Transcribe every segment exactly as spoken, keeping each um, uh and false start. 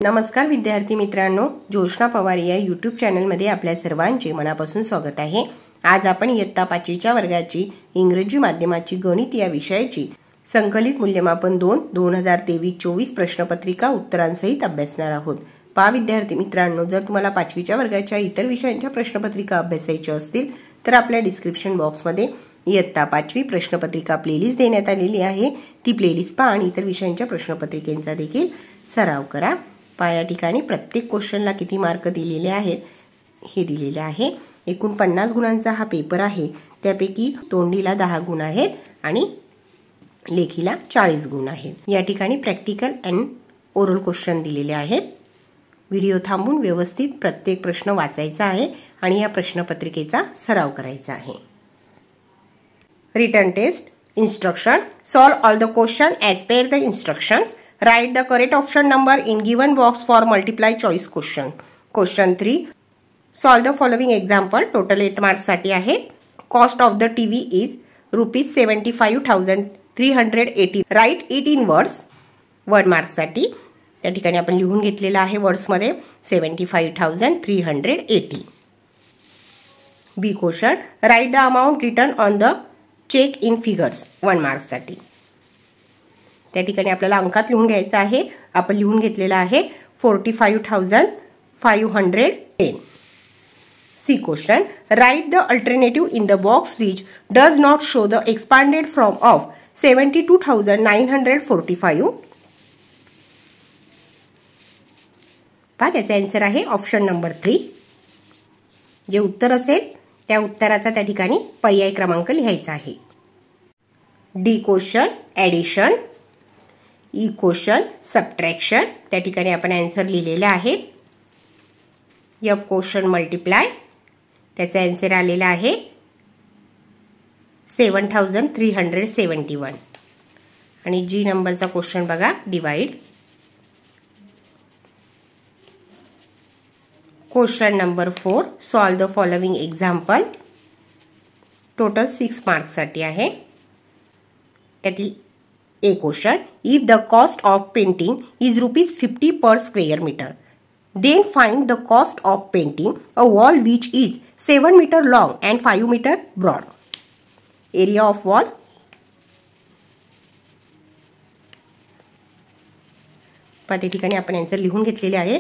नमस्कार विद्यार्थी मित्रांनो, जोशना पवार या यूट्यूब चॅनलमध्ये आपल्या सर्वांचे मनापासून स्वागत आहे। आज आपण इयत्ता पाचवीच्या वर्गाची इंग्रजी माध्यमाची गणित या विषयाची संकलित मूल्यमापन दोन दोन हजार तेवीस चोवीस प्रश्नपत्रिका उत्तरांसहित अभ्यासणार आहोत। पहा विद्यार्थी मित्रांनो, जर तुम्हाला पाचवीच्या वर्गाच्या इतर विषयांच्या प्रश्नपत्रिका अभ्यासायच्या असतील तर आपल्या डिस्क्रिप्शन बॉक्समध्ये इयत्ता पाचवी प्रश्नपत्रिका प्लेलिस्ट देण्यात आलेली आहे। ती प्लेलिस्ट पहा आणि इतर विषयांच्या प्रश्नपत्रिकेचा देखील सराव करा। पहा या ठिकाणी प्रत्येक क्वेश्चनला किती मार्क दिलेले आहेत हे दिलेले आहे। एकूण पन्नास गुणांचा हा पेपर आहे। त्यापैकी तोंडीला दहा गुण आहेत आणि लेखीला चाळीस गुण आहेत। या ठिकाणी प्रॅक्टिकल अँड ओरल क्वेश्चन दिलेले आहेत। व्हिडिओ थांबून व्यवस्थित प्रत्येक प्रश्न वाचायचा आहे आणि या प्रश्नपत्रिकेचा सराव करायचा आहे। Written test instruction: solve all the question as per the instructions. Write the correct option number in given box for multiply choice question. Question three: solve the following example. Total eight marks साठी आहे। Cost of the T V is rupees seventy-five thousand three hundred eighty. Write it in words. one marks साठी त्या ठिकाणी आपण लिहून घेतलेला आहे words मध्ये seventy-five thousand three hundred eighty. B question: write the amount written on the cheque in figures one marks साठी त्या ठिकाणी आपल्याला अंकात लिहून घ्यायचा आहे। आपण लिहून घेतलेला आहे forty five thousand five hundred ten. C question: write the alternative in the box which does not show the expanded from of seventy two thousand nine hundred forty five. पहा त्याचा आन्सर आहे ऑप्शन नंबर थ्री। जे उत्तर असेल त्या उत्तराचा त्या ठिकाणी पर्याय क्रमांक लिहायचा आहे। D question addition, E question subtraction त्या ठिकाणी आपण आन्सर लिहिलेला आहे। एफ क्वेश्चन मल्टिप्लाय त्याचा आन्सर आलेला आहे seven thousand three hundred seventy one. आणि जी नंबरचा क्वेश्चन बघा divide. Question number four: solve the following example. Total six marks साठी आहे। त्यातील A question: if the cost of painting is rupees fifty per square metre, then find the cost of painting a wall which is seven metre long and five metre broad. Area of wall पहा त्या ठिकाणी आपण answer लिहून घेतलेले आहे।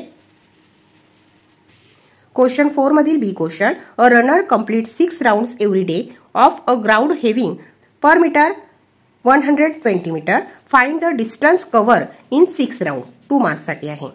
Question four मधील B question: a runner complete six rounds every day of a ground having per metre one hundred twenty metre, find the distance cover in six round. Two marks साठी आहे।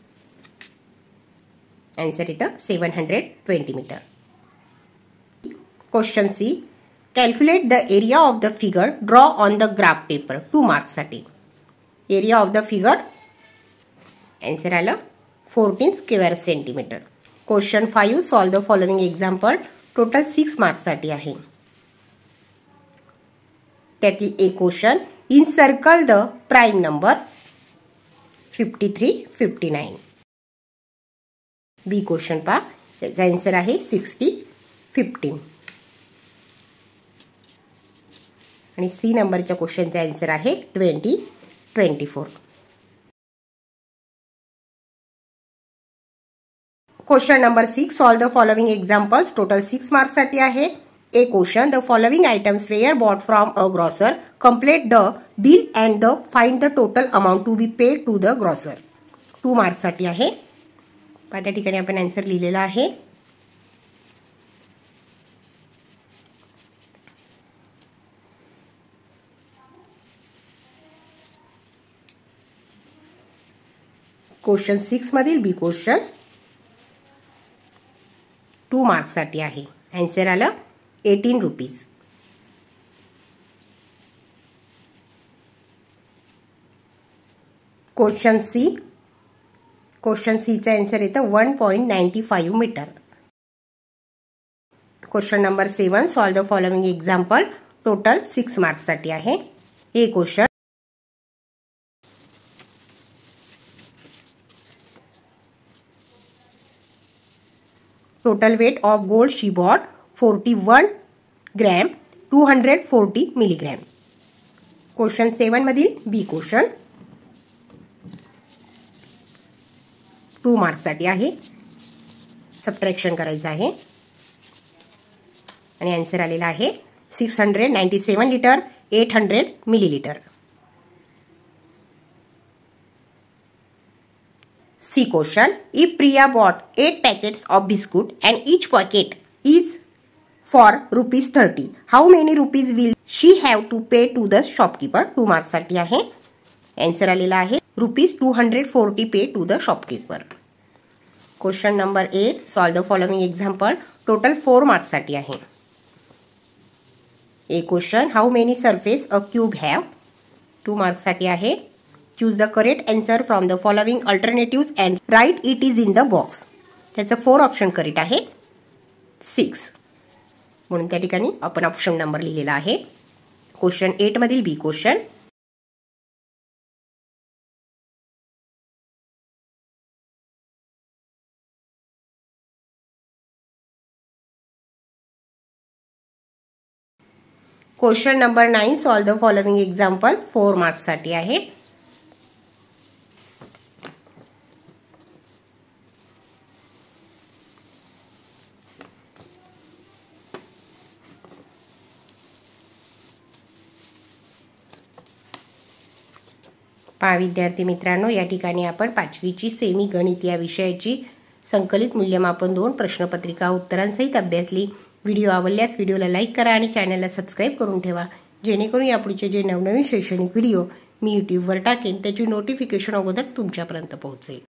Answer इथं seven hundred twenty metre. Question C: calculate the area of the figure draw on the graph paper. Two marks साठी area of the figure answer आलं fourteen square centimetre. Question five: solve the following example. Total six marks साठी आहे। त्यातील A question: in circle the prime number fifty three fifty nine. B question पहा त्याचा answer आहे sixty fifteen. आणि C नंबरच्या क्वेश्चनचा आन्सर आहे twenty twenty four. Question number six: solve the following examples. Total six marks साठी आहे। A question: the following items were bought from a grocer, complete the bill and the find the total amount to be paid to the grocer. Two marks साठी आहे। त्या ठिकाणी आपण answer लिहिलेला आहे। Question six मधील बी क्वेश्चन टू मार्क्स साठी आहे। आन्सर आलं eighteen rupees. Question C question सीचा आन्सर येतं one point ninety five metre. Question number seven: solve the following example. Total six marks साठी आहे। A question: total weight of gold she bought forty-one gram two hundred forty milligram. Question seven मधील B question: to मार्क्ससाठी आहे. Subtraction करायचं आहे आणि answer आलेला आहे six hundred ninety seven litre eight hundred millilitre. C question. If Priya bought eight packets of biscuit and each packet is for rupees thirty, how many rupees will she have to pay to the shopkeeper? Two marks साठी आहे. Answer आलेला आहे rupees two hundred forty pay to the shopkeeper. Question number eight. Solve the following example. Total four marks साठी आहे. A question. How many surface a cube have? Two marks साठी आहे. Choose the correct answer from the following alternatives and write it is in the box. त्याचं four option correct आहे. Six म्हणून त्या ठिकाणी आपण ऑप्शन नंबर लिहिलेला आहे. क्वेश्चन एट मधील B question. Question number nine. Solve the following example. Four marks साठी आहे. पहा विद्यार्थी मित्रांनो, या ठिकाणी आपण पाचवीची सेमी गणित या विषयाची संकलित मूल्यमापन दोन प्रश्नपत्रिका उत्तरांसहित अभ्यासली. व्हिडिओ आवडल्यास व्हिडिओला लाईक करा आणि चॅनलला सबस्क्राईब करून ठेवा, जेणेकरून यापुढचे जे नवनवीन शैक्षणिक व्हिडिओ मी यूट्यूबवर टाकेन त्याची नोटिफिकेशन अगोदर तुमच्यापर्यंत पोहोचेल.